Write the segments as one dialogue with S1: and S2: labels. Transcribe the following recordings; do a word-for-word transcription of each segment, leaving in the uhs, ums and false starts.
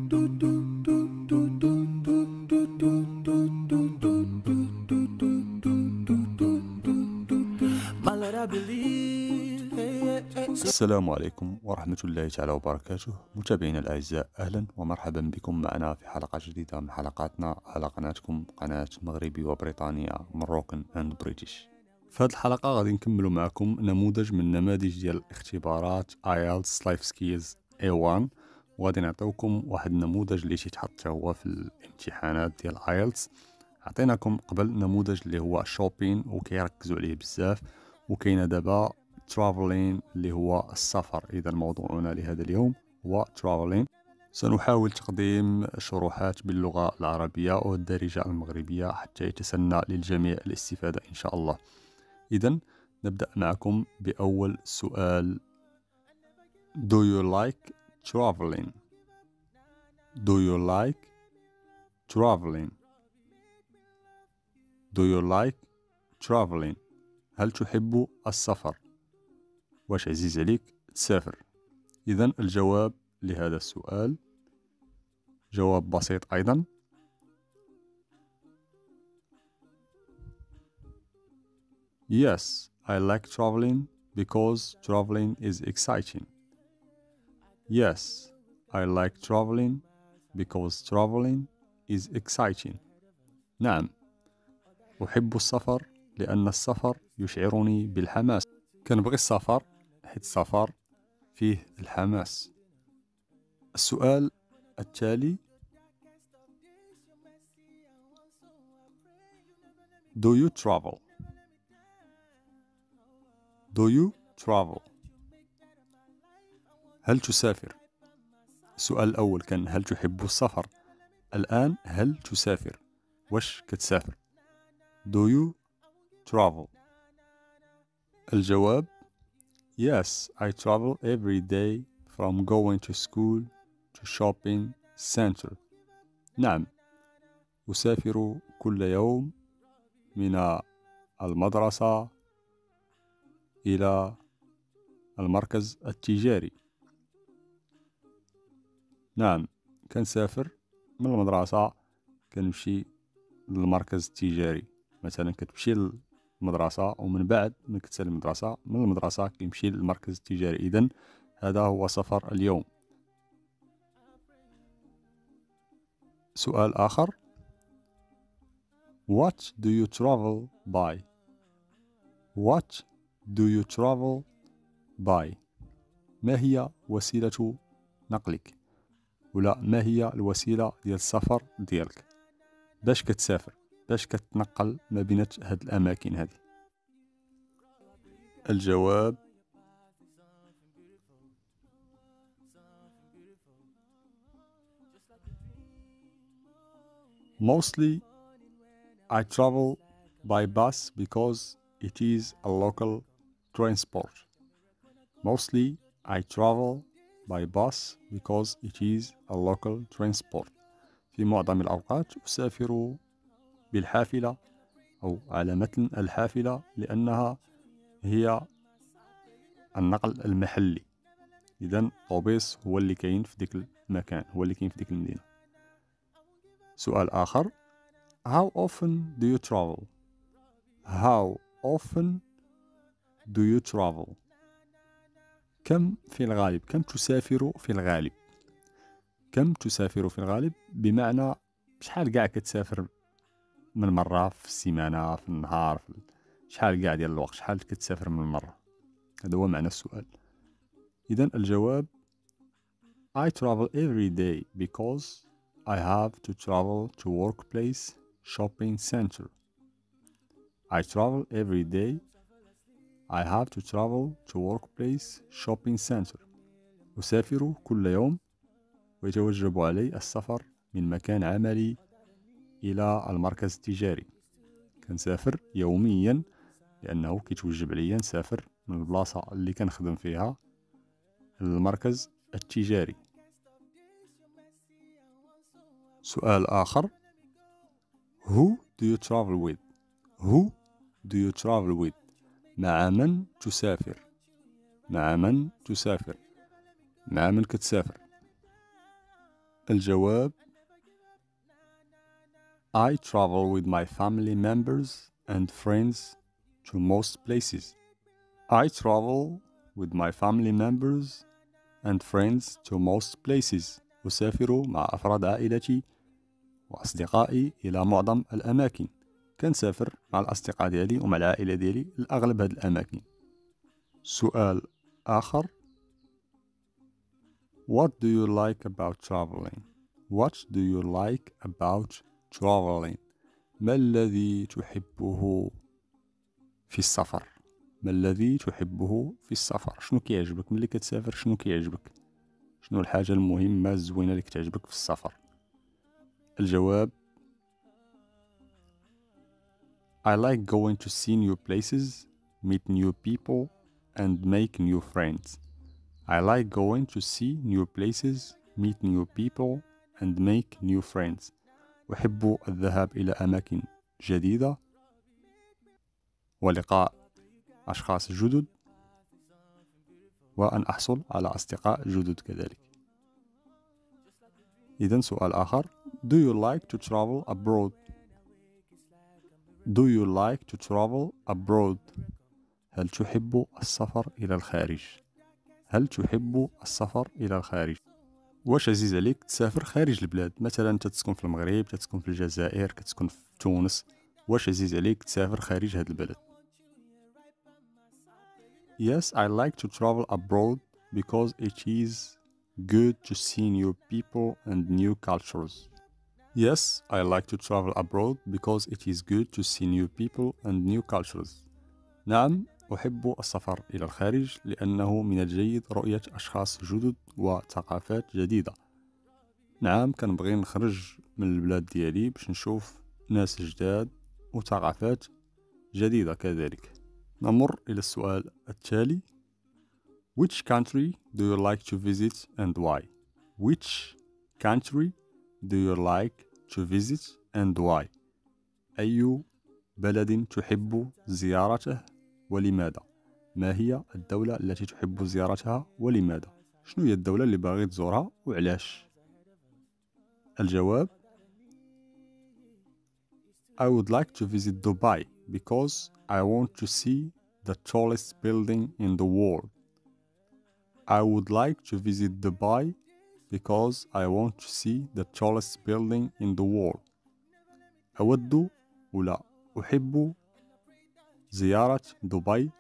S1: السلام عليكم ورحمة الله تعالى وبركاته. متابعينا الأعزاء، أهلا ومرحبا بكم معنا في حلقة جديدة من حلقاتنا على قناتكم، قناة مغربي وبريطانيا مروكن اند بريتش. في هذه الحلقة غادي نكملوا معكم نموذج من نماذج ديال الاختبارات آيلتس لايف سكيلز إيه وان، وغادي نعطيوكم واحد النموذج اللي تيتحط هو في الامتحانات ديال آيلتس. عطيناكم قبل نموذج اللي هو شوبين وكيركزوا عليه بزاف، وكاينه دابا ترافلين اللي هو السفر. إذا موضوعنا لهذا اليوم هو ترافلين. سنحاول تقديم شروحات باللغة العربية والدارجة المغربية حتى يتسنى للجميع الاستفادة إن شاء الله. إذا نبدأ معكم بأول سؤال. Do you like traveling? Do you like traveling? Do you like traveling? هل تحب السفر؟ واش عزيز عليك تسافر؟ إذن الجواب لهذا السؤال جواب بسيط أيضا. Yes, I like traveling because traveling is exciting. Yes, I like traveling because traveling is exciting. نعم، أحب السفر لأن السفر يشعرني بالحماس. كنبغي السفر حيت السفر فيه الحماس. السؤال التالي. Do you travel? Do you travel? هل تسافر؟ السؤال الأول كان هل تحب السفر؟ الآن هل تسافر؟ واش كتسافر؟ Do you travel? الجواب Yes, I travel every day from going to school to shopping center. نعم، أسافر كل يوم من المدرسة إلى المركز التجاري. نعم، كنسافر من المدرسة كنمشي للمركز التجاري. مثلا كتمشي للمدرسة ومن بعد من كتسالي المدرسة من المدرسة كيمشي للمركز التجاري. إذن هذا هو سفر اليوم. سؤال آخر. What do you travel by? What do you travel by? ما هي وسيلة نقلك؟ ولا ما هي الوسيلة ديال السفر ديالك؟ باش كتسافر، باش كتنقل ما بين هاد الأماكن هذه؟ الجواب Mostly I travel by bus because it is a local transport. Mostly I travel by bus because it is a local transport. في معظم الأوقات أسافر بالحافلة أو على متن الحافلة لأنها هي النقل المحلي. إذن طوبيس هو اللي كاين في ديك المكان، هو اللي كاين في ديك المدينة. سؤال آخر. How often do you travel? How often do you travel? كم في الغالب؟ كم تسافر في الغالب؟ كم تسافر في الغالب بمعنى شحال قاع كتسافر من مرة في السيمانة، في النهار، في شحال قاع ديال الوقت، شحال كتسافر من مرة. هذا هو معنى السؤال. إذن الجواب I travel every day because I have to travel to workplace shopping center. I travel every day. I have to travel to workplace shopping center. أسافر كل يوم ويتوجب علي السفر من مكان عملي إلى المركز التجاري. كنسافر يوميا لأنه كيتوجب عليا نسافر من البلاصة اللي كنخدم فيها للمركز التجاري. سؤال آخر. Who do you travel with? Who do you travel with? مع من تسافر؟ مع من تسافر؟ مع من كتسافر؟ الجواب I travel with my family members and friends to most places. I travel with my family members and friends to most places. أسافر مع أفراد عائلتي وأصدقائي إلى معظم الأماكن. كنسافر مع الأصدقاء ديالي ومع العائلة ديالي لأغلب هاد الأماكن. سؤال آخر. What do you like about traveling? What do you like about traveling? ما الذي تحبه في السفر؟ ما الذي تحبه في السفر؟ شنو كيعجبك ملي كتسافر؟ شنو كيعجبك؟ شنو الحاجة المهمة الزوينة اللي كتعجبك في السفر؟ الجواب I like going to see new places, meet new people and make new friends. I like going to see new places, meet new people and make new friends. أحب الذهاب إلى أماكن جديدة ولقاء أشخاص جدد وأن أحصل على أصدقاء جدد كذلك. إذن سؤال آخر. Do you like to travel abroad? Do you like to travel abroad? هل تحب السفر إلى الخارج؟ هل تحب السفر إلى الخارج؟ واش عزيز عليك تسافر خارج البلاد؟ مثلا انت تسكن في المغرب، تسكن في الجزائر، كتسكن في تونس. واش عزيز عليك تسافر خارج هذا البلد؟ Yes, I like to travel abroad because it is good to see new people and new cultures. Yes, I like to travel abroad because it is good to see new people and new cultures. نعم، أحب السفر إلى الخارج لأنه من الجيد رؤية أشخاص جدد وثقافات جديدة. نعم، كنبغي نخرج من البلاد ديالي باش نشوف ناس جداد وثقافات جديدة كذلك. نمر إلى السؤال التالي. Which country do you like to visit and why? Which country do you like to visit and why? أي بلد تحب زيارته ولماذا؟ ما هي الدولة التي تحب زيارتها ولماذا؟ شنو هي الدولة اللي باغي تزورها وعلاش؟ الجواب I would like to visit Dubai because I want to see the tallest building in the world. I would like to visit Dubai because I want to see the tallest building in the world. أود ولا أحب زيارة دبي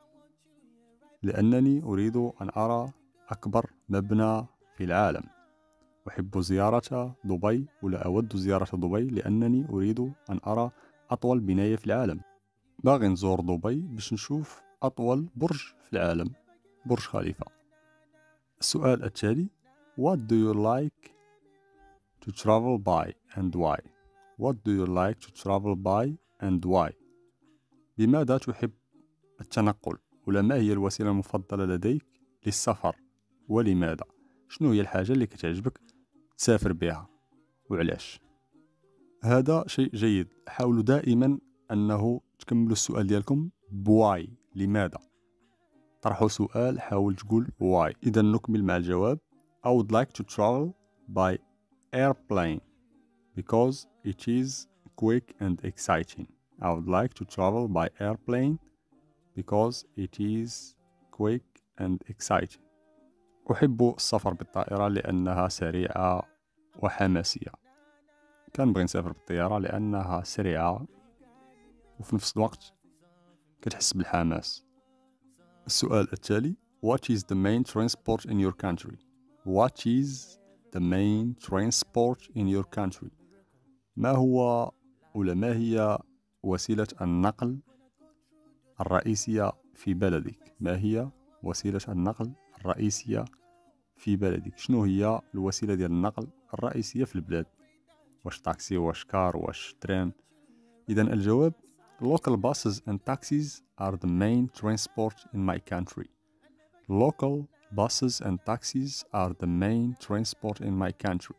S1: لأنني أريد أن أرى أكبر مبنى في العالم. أحب زيارة دبي ولا أود زيارة دبي لأنني أريد أن أرى أطول بناية في العالم. باغي نزور دبي باش نشوف أطول برج في العالم، برج خليفة. السؤال التالي. What do you like to travel by and why? What do you like to travel by and why? بماذا تحب التنقل؟ ولا ما هي الوسيلة المفضلة لديك للسفر ولماذا؟ شنو هي الحاجة اللي كتعجبك تسافر بها وعلاش؟ هذا شيء جيد. حاولوا دائما أنه تكملوا السؤال ديالكم بواي، لماذا. طرحوا سؤال حاول تقول واي. إذا نكمل مع الجواب. I would like to travel by airplane because it is quick and exciting. I would like to travel by airplane because it is quick and exciting. أحب السفر بالطائرة لأنها سريعة وحماسية. كنبغي نسافر بالطيارة لأنها سريعة وفي نفس الوقت كتحس بالحماس. السؤال التالي. What is the main transport in your country? What is the main transport in your country? ما هو ولا ما هي وسيلة النقل الرئيسية في بلدك؟ ما هي وسيلة النقل الرئيسية في بلدك؟ شنو هي الوسيلة ديال النقل الرئيسية في البلاد؟ واش طاكسي، واش كار، واش ترين؟ إذا الجواب Local buses and taxis are the main transport in my country. Local buses and taxis are the main transport in my country.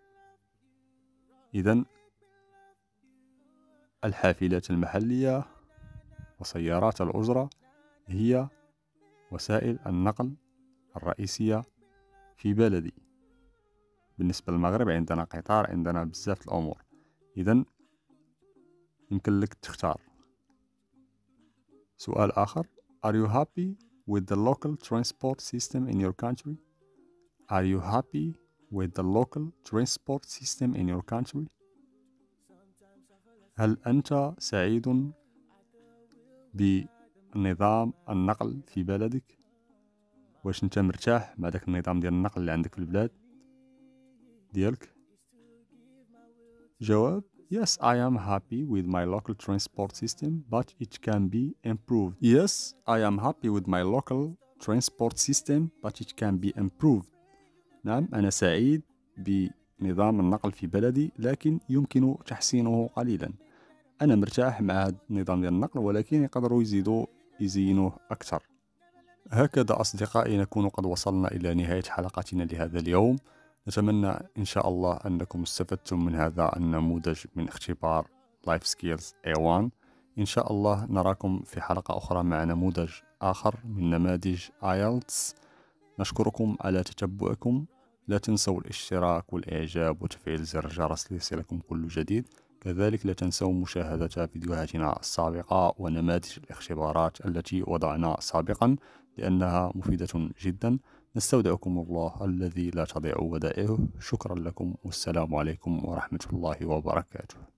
S1: إذا الحافلات المحلية وسيارات الأجرة هي وسائل النقل الرئيسية في بلدي. بالنسبة للمغرب عندنا قطار، عندنا بزاف الأمور. إذن يمكن لك تختار. سؤال آخر: Are you happy with the local transport system in your country? Are you happy with the local transport system in your country? هل أنت سعيد بنظام النقل في بلدك؟ واش أنت مرتاح مع داك النظام ديال النقل اللي عندك في البلاد ديالك؟ جواب: Yes, I am happy with my local transport system, but it can be improved. Yes, I am happy with my local transport system, but it can be improved. نعم، أنا سعيد بنظام النقل في بلدي، لكن يمكن تحسينه قليلا. أنا مرتاح مع هذا النظام ديال النقل، ولكن يقدروا يزيدوا يزينوه أكثر. هكذا أصدقائي نكون قد وصلنا إلى نهاية حلقتنا لهذا اليوم. نتمنى إن شاء الله أنكم استفدتم من هذا النموذج من اختبار Life Skills إيه وان. إن شاء الله نراكم في حلقة أخرى مع نموذج آخر من نماذج آيلتس. نشكركم على تتبعكم. لا تنسوا الاشتراك والإعجاب وتفعيل زر الجرس ليصلكم كل جديد. كذلك لا تنسوا مشاهدة فيديوهاتنا السابقة ونماذج الاختبارات التي وضعنا سابقا، لأنها مفيدة جدا. نستودعكم الله الذي لا تضيع ودائعه. شكرا لكم، والسلام عليكم ورحمة الله وبركاته.